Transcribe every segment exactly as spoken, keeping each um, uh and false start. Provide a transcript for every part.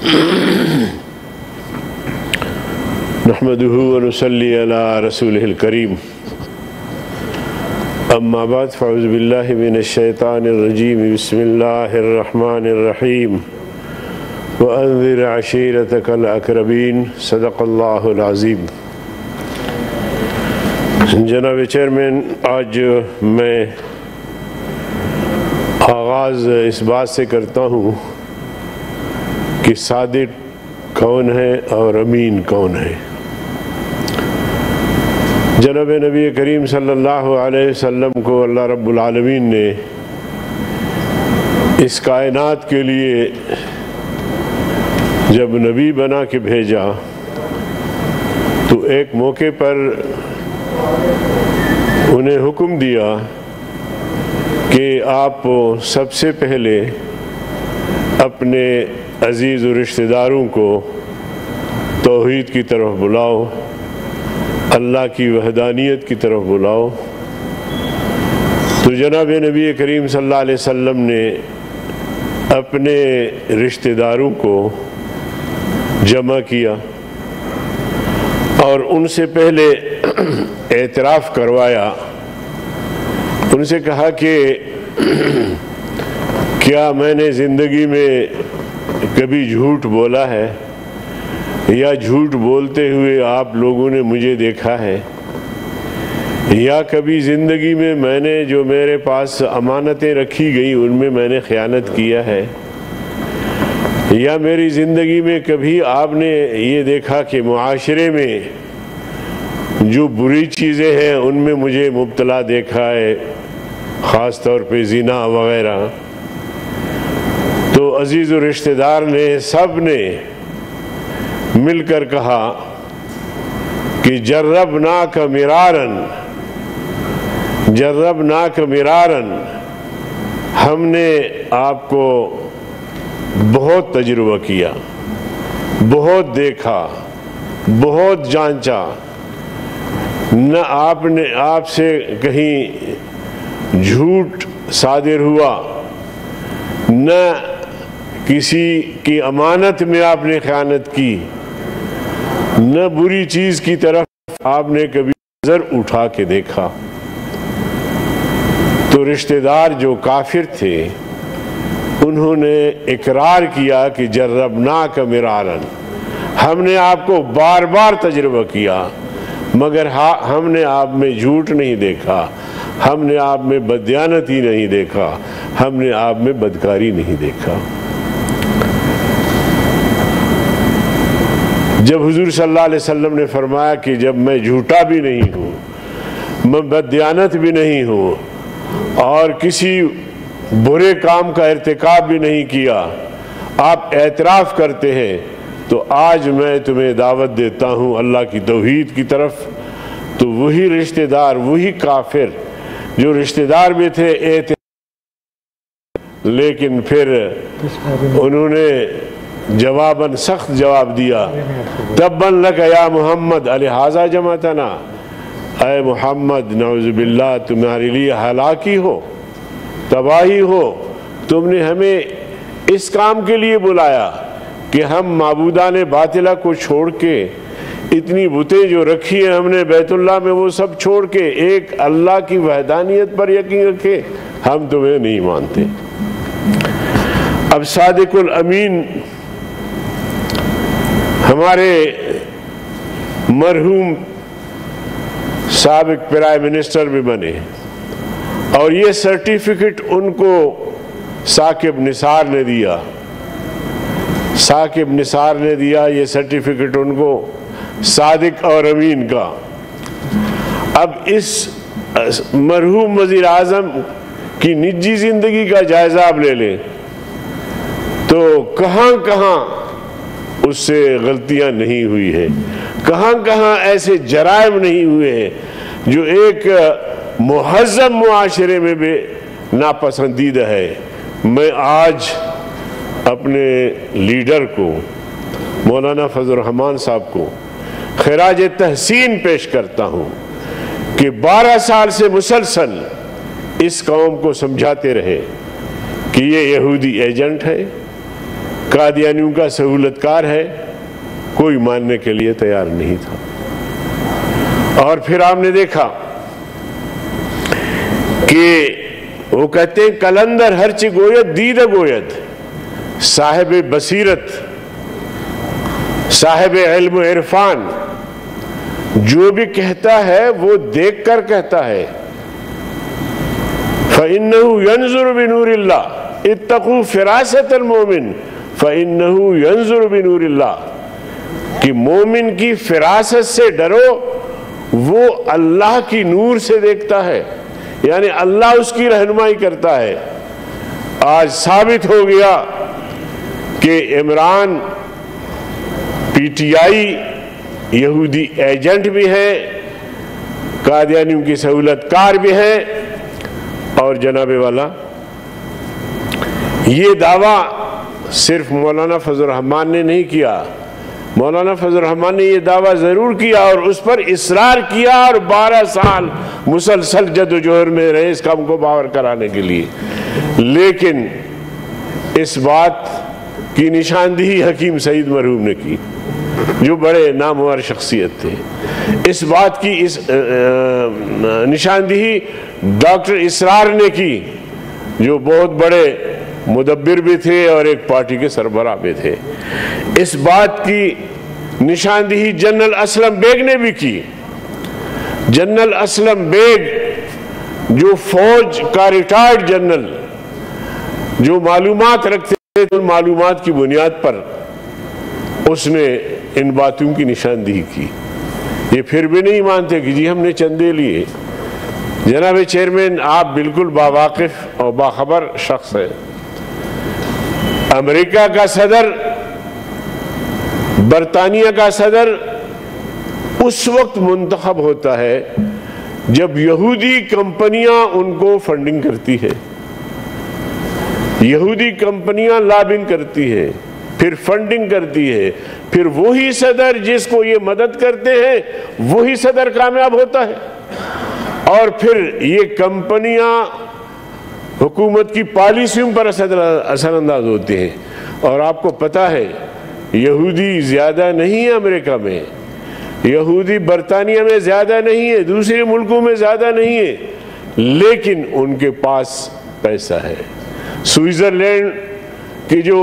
نحمده ونصلي على رسوله الكريم اما بعد فاعوذ بالله من الشيطان الرجيم بسم الله الرحمن الرحيم وانذر عشيرتك الاقربين صدق الله العظيم۔ جناب چیئرمین، آج میں آغاز اس بات سے کرتا ہوں کہ صادق کون ہے اور امین کون ہے۔ جناب نبی کریم صلی اللہ علیہ وسلم کو اللہ رب العالمین نے اس کائنات کے لیے جب نبی بنا کے بھیجا تو ایک موقع پر انہیں حکم دیا کہ آپ سب سے پہلے اپنے عزیز و رشتہ داروں کو توحید کی طرف بلاؤ، اللہ کی وحدانیت کی طرف بلاؤ۔ تو جناب نبی کریم صلی اللہ علیہ وسلم نے اپنے رشتہ داروں کو جمع کیا اور ان سے پہلے اعتراف کروایا۔ ان سے کہا کہ کیا میں نے زندگی میں کبھی جھوٹ بولا ہے یا جھوٹ بولتے ہوئے آپ لوگوں نے مجھے دیکھا ہے، یا کبھی زندگی میں میں نے جو میرے پاس امانتیں رکھی گئی ان میں میں نے خیانت کیا ہے، یا میری زندگی میں کبھی آپ نے یہ دیکھا کہ معاشرے میں جو بری چیزیں ہیں ان میں مجھے مبتلا دیکھا ہے، خاص طور پہ زنا وغیرہ۔ تو عزیز و رشتہ دار نے سب نے مل کر کہا کہ جربناک مرارن جربناک مرارن ہم نے آپ کو بہت تجربہ کیا، بہت دیکھا، بہت جانچا، نہ آپ نے آپ سے کہیں جھوٹ صادر ہوا، نہ کسی کی امانت میں آپ نے خیانت کی، نہ بری چیز کی طرف آپ نے کبھی نظر اٹھا کے دیکھا۔ تو رشتہ دار جو کافر تھے انہوں نے اقرار کیا کہ جربناک مرارن، ہم نے آپ کو بار بار تجربہ کیا مگر ہم نے آپ میں جھوٹ نہیں دیکھا، ہم نے آپ میں بددیانتی نہیں دیکھا، ہم نے آپ میں بدکاری نہیں دیکھا۔ جب حضور صلی اللہ علیہ وسلم نے فرمایا کہ جب میں جھوٹا بھی نہیں ہوں، میں بددیانت بھی نہیں ہوں اور کسی برے کام کا ارتکاب بھی نہیں کیا، آپ اعتراف کرتے ہیں، تو آج میں تمہیں دعوت دیتا ہوں اللہ کی توحید کی طرف۔ تو وہی رشتہ دار، وہی کافر جو رشتہ دار بھی تھے اعتراف، لیکن پھر انہوں نے جواباً سخت جواب دیا، تباً لک یا محمد الہٰذا جمعتنا، اے محمد نعوذ باللہ تمہارے لیے ہلاکی ہو، تباہی ہو، تم نے ہمیں اس کام کے لیے بلایا کہ ہم معبودان باطلہ کو چھوڑ کے اتنی بتیں جو رکھی ہیں ہم نے بیت اللہ میں وہ سب چھوڑ کے ایک اللہ کی وحدانیت پر یقین رکھے، ہم تمہیں نہیں مانتے۔ اب صادق الامین ہمارے مرحوم سابق پرائم منسٹر بھی بنے اور یہ سرٹیفکیٹ ان کو ثاقب نثار نے دیا ثاقب نثار نے دیا یہ سرٹیفکیٹ ان کو صادق اور امین کا۔ اب اس مرحوم وزیر اعظم کی نجی زندگی کا جائزہ آپ لے لیں تو کہاں کہاں اس سے غلطیاں نہیں ہوئی ہیں، کہاں کہاں ایسے جرائم نہیں ہوئے ہیں جو ایک مہذب معاشرے میں بھی ناپسندیدہ ہے۔ میں آج اپنے لیڈر کو مولانا فضل الرحمان صاحب کو خراج تحسین پیش کرتا ہوں کہ بارہ سال سے مسلسل اس قوم کو سمجھاتے رہے کہ یہ یہودی ایجنٹ ہے، قادیانیوں کا سہولت کار ہے، کوئی ماننے کے لیے تیار نہیں تھا۔ اور پھر آپ نے دیکھا کہ وہ کہتے ہیں کلندر ہرچ گوید دید گوید، صاحب بصیرت، صاحب علم و عرفان جو بھی کہتا ہے وہ دیکھ کر کہتا ہے۔ فَإِنَّهُ يَنْظُرُ بِنُورِ اللَّهِ اتَّقُوا فِرَاسَةَ الْمُؤْمِنِ فَإِنَّهُ يَنْظُرُ بِنُورِ اللَّهِ کہ مومن کی فراست سے ڈرو، وہ اللہ کی نور سے دیکھتا ہے، یعنی اللہ اس کی رہنمائی کرتا ہے۔ آج ثابت ہو گیا کہ عمران پی ٹی آئی یہودی ایجنٹ بھی ہے، قادیانیوں کی سہولت کار بھی ہے، اور جناب والا یہ دعویٰ صرف مولانا فضل الرحمان نے نہیں کیا، مولانا فضل الرحمان نے یہ دعویٰ ضرور کیا اور اس پر اصرار کیا، اور بارہ سال مسلسل جد و جہد میں رہے اس کام کو باور کرانے کے لیے، لیکن اس بات کی نشاندہی حکیم سعید مرحوم نے کی جو بڑے نامور شخصیت تھے، اس بات کی اس نشاندہی ڈاکٹر اسرار نے کی جو بہت بڑے مدبر بھی تھے اور ایک پارٹی کے سربراہ بھی تھے، اس بات کی نشاندہی جنرل اسلم بیگ نے بھی کی۔ جنرل اسلم بیگ جو فوج کا ریٹائرڈ جنرل جو معلومات رکھتے تھے، ان معلومات کی بنیاد پر اس نے ان باتوں کی نشاندہی کی۔ یہ پھر بھی نہیں مانتے کہ جی ہم نے چندے لیے۔ جناب چیئرمین، آپ بالکل باواقف اور باخبر شخص ہیں۔ امریکہ کا صدر، برطانیہ کا صدر اس وقت منتخب ہوتا ہے جب یہودی کمپنیاں ان کو فنڈنگ کرتی ہے، یہودی کمپنیاں لابنگ کرتی ہے، پھر فنڈنگ کرتی ہے، پھر وہی صدر جس کو یہ مدد کرتے ہیں وہی صدر کامیاب ہوتا ہے، اور پھر یہ کمپنیاں حکومت کی پالیسیوں پر اثر انداز ہوتے ہیں۔ اور آپ کو پتہ ہے یہودی زیادہ نہیں ہے امریکہ میں، یہودی برطانیہ میں زیادہ نہیں ہے، دوسرے ملکوں میں زیادہ نہیں ہے، لیکن ان کے پاس پیسہ ہے۔ سوئٹزرلینڈ کی جو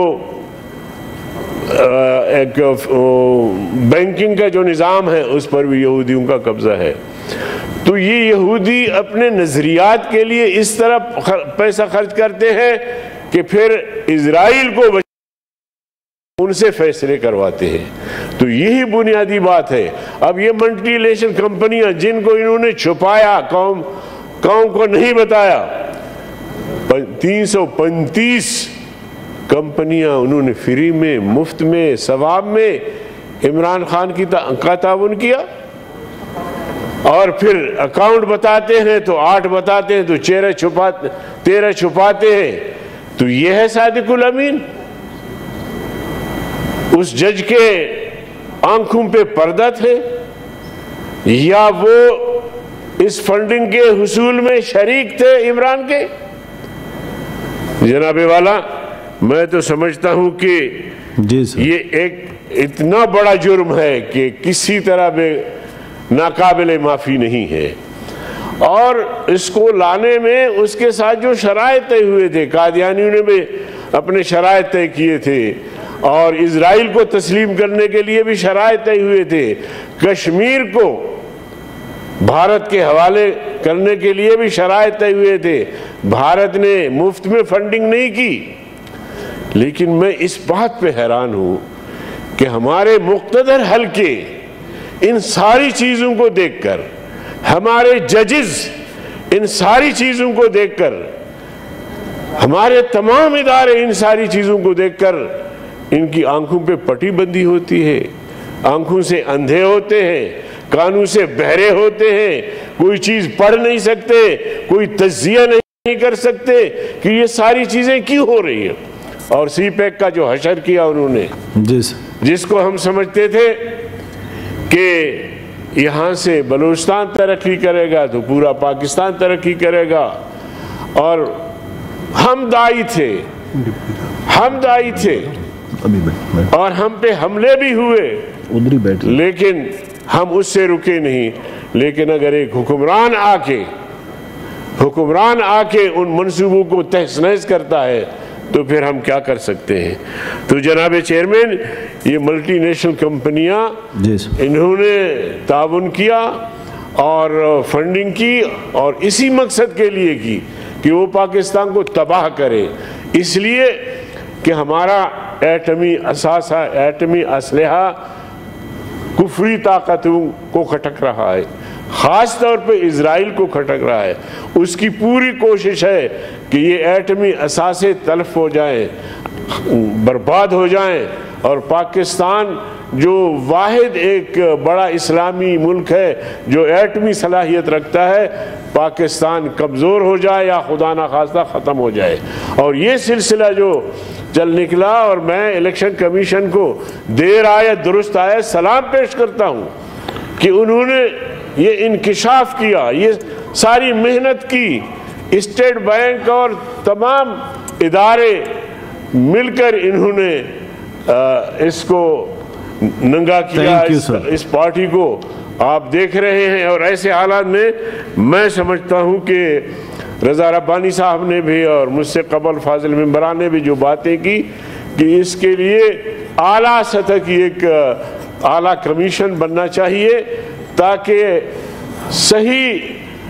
ایک بینکنگ کا جو نظام ہے اس پر بھی یہودیوں کا قبضہ ہے۔ تو یہ یہودی اپنے نظریات کے لیے اس طرح پیسہ خرچ کرتے ہیں کہ پھر اسرائیل کو ان سے فیصلے کرواتے ہیں۔ تو یہی بنیادی بات ہے۔ اب یہ ملٹی نیشنل کمپنیاں جن کو انہوں نے چھپایا، قوم قوم کو نہیں بتایا، تین سو پینتیس کمپنیاں انہوں نے فری میں، مفت میں، ثواب میں عمران خان کی کا تعاون کیا، اور پھر اکاؤنٹ بتاتے ہیں تو آٹھ بتاتے ہیں تو چہرے چھپاتے تیرہ چھپاتے ہیں۔ تو یہ ہے صادق الامین؟ اس جج کے آنکھوں پہ پردہ تھے، یا وہ اس فنڈنگ کے حصول میں شریک تھے عمران کے؟ جناب والا، میں تو سمجھتا ہوں کہ یہ ایک اتنا بڑا جرم ہے کہ کسی طرح میں ناقابل معافی نہیں ہے، اور اس کو لانے میں اس کے ساتھ جو شرائط طے ہوئے تھے، قادیانیوں نے بھی اپنے شرائط طے کیے تھے، اور اسرائیل کو تسلیم کرنے کے لیے بھی شرائط طے ہوئے تھے، کشمیر کو بھارت کے حوالے کرنے کے لیے بھی شرائط طے ہوئے تھے۔ بھارت نے مفت میں فنڈنگ نہیں کی، لیکن میں اس بات پہ حیران ہوں کہ ہمارے مقتدر حلقے ان ساری چیزوں کو دیکھ کر، ہمارے ججز ان ساری چیزوں کو دیکھ کر، ہمارے تمام ادارے ان ساری چیزوں کو دیکھ کر ان کی آنکھوں پہ پٹی بندی ہوتی ہے، آنکھوں سے اندھے ہوتے ہیں، کانوں سے بہرے ہوتے ہیں، کوئی چیز پڑھ نہیں سکتے، کوئی تجزیہ نہیں کر سکتے کہ یہ ساری چیزیں کیوں ہو رہی ہیں۔ اور سی پیک کا جو حشر کیا انہوں نے، جس کو ہم سمجھتے تھے کہ یہاں سے بلوچستان ترقی کرے گا تو پورا پاکستان ترقی کرے گا، اور ہم دائی تھے ہم دائی تھے ابھی بیٹھ اور ہم پہ حملے بھی ہوئے ادھر ہی بیٹھ لیکن ہم اس سے رکے نہیں. لیکن اگر ایک حکمران آ کے حکمران آ کے ان منصوبوں کو تہس نہس کرتا ہے تو پھر ہم کیا کر سکتے ہیں. تو جناب چیئرمین یہ ملٹی نیشنل کمپنیاں انہوں نے تعاون کیا اور فنڈنگ کی اور اسی مقصد کے لیے کی کہ وہ پاکستان کو تباہ کرے، اس لیے کہ ہمارا ایٹمی اثاثہ ایٹمی اسلحہ کفری طاقتوں کو کھٹک رہا ہے، خاص طور پہ اسرائیل کو کھٹک رہا ہے. اس کی پوری کوشش ہے کہ یہ ایٹمی اثاثے تلف ہو جائیں، برباد ہو جائیں، اور پاکستان جو واحد ایک بڑا اسلامی ملک ہے جو ایٹمی صلاحیت رکھتا ہے، پاکستان کمزور ہو جائے یا خدا نخواستہ ختم ہو جائے. اور یہ سلسلہ جو چل نکلا، اور میں الیکشن کمیشن کو دیر آئے درست آئے سلام پیش کرتا ہوں کہ انہوں نے یہ انکشاف کیا، یہ ساری محنت کی. اسٹیٹ بینک اور تمام ادارے مل کر انہوں نے اس کو ننگا کیا، اس پارٹی کو آپ دیکھ رہے ہیں. اور ایسے حالات میں میں سمجھتا ہوں کہ رضا ربانی صاحب نے بھی اور مجھ سے قبل فاضل ممبران نے بھی جو باتیں کی کہ اس کے لیے اعلیٰ سطح کی ایک اعلیٰ کمیشن بننا چاہیے تاکہ صحیح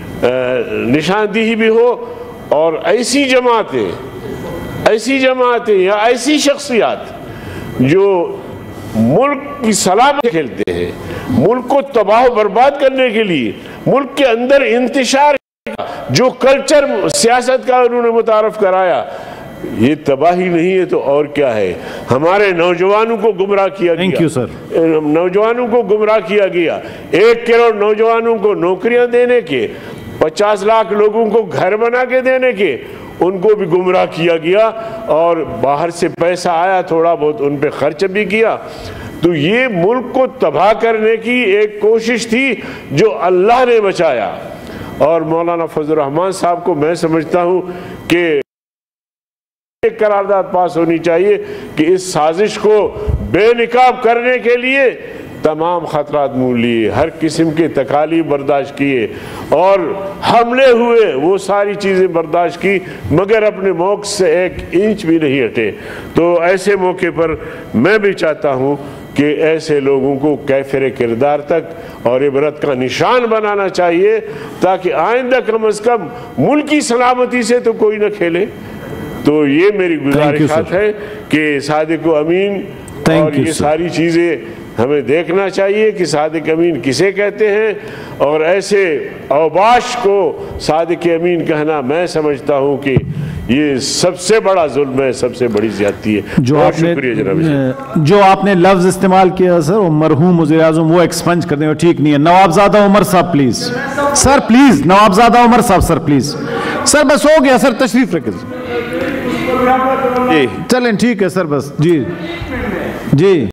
نشاندہی بھی ہو، اور ایسی جماعتیں ایسی جماعتیں یا ایسی شخصیات جو ملک کی سلامتی کھیلتے ہیں، ملک کو تباہ و برباد کرنے کے لیے ملک کے اندر انتشار جو کلچر سیاست کا انہوں نے متعارف کرایا، یہ تباہی نہیں ہے تو اور کیا ہے. ہمارے نوجوانوں کو گمراہ کیا گیا نوجوانوں کو گمراہ کیا گیا ایک کروڑ نوجوانوں کو نوکریاں دینے کے، پچاس لاکھ لوگوں کو گھر بنا کے دینے کے، ان کو بھی گمراہ کیا گیا، اور باہر سے پیسہ آیا تھوڑا بہت ان پہ خرچ بھی کیا. تو یہ ملک کو تباہ کرنے کی ایک کوشش تھی جو اللہ نے بچایا. اور مولانا فضل الرحمان صاحب کو میں سمجھتا ہوں کہ ایک قرارداد پاس ہونی چاہیے کہ اس سازش کو بے نقاب کرنے کے لیے تمام خطرات مول لیے، ہر قسم کے تکالیف برداشت کیے اور حملے ہوئے، وہ ساری چیزیں برداشت کی، مگر اپنے موقع سے ایک انچ بھی نہیں ہٹے. تو ایسے موقع پر میں بھی چاہتا ہوں کہ ایسے لوگوں کو کیفر کردار تک اور عبرت کا نشان بنانا چاہیے تاکہ آئندہ کم از کم ملک کی سلامتی سے تو کوئی نہ کھیلے. تو یہ میری گزارشات ہے کہ صادق و امین اور یہ ساری چیزیں ہمیں دیکھنا چاہیے کہ صادق امین کسے کہتے ہیں، اور ایسے اوباش کو صادق امین کہنا میں سمجھتا ہوں کہ یہ سب سے بڑا ظلم ہے، سب سے بڑی زیادتی ہے. جو آپ نے جو آپ نے لفظ استعمال کیا سر وہ مرحوم وزیر اعظم، وہ ایکسپنج کر دیں، وہ ٹھیک نہیں ہے. نوابزادہ عمر صاحب پلیز سر، پلیز نوابزادہ عمر صاحب سر پلیز سر. بس ہو گیا سر، تشریف رکھیں چلیں ٹھیک ہے سر. بس جی جی